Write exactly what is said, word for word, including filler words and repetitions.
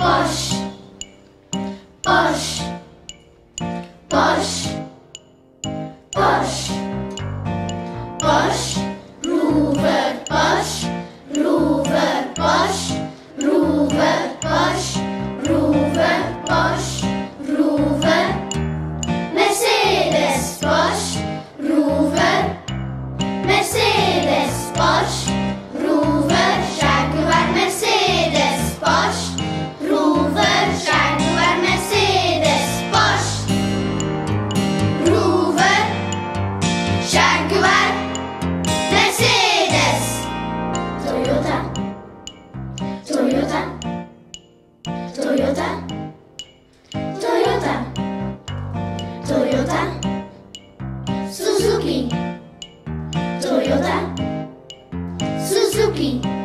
Porsche, Porsche, Porsche, Porsche, Porsche, Rover, Porsche, Rover, Porsche, Rover, Porsche, Rover, Porsche, Rover, Mercedes, Porsche, Rover, Mercedes, Porsche, Rover, Jaguar, Mercedes, Porsche, Rover, Jaguar, Mercedes, Porsche, Rover, Jaguar, Mercedes, Toyota, Toyota, Toyota, Toyota, Toyota, Suzuki, Toyota, Suzuki.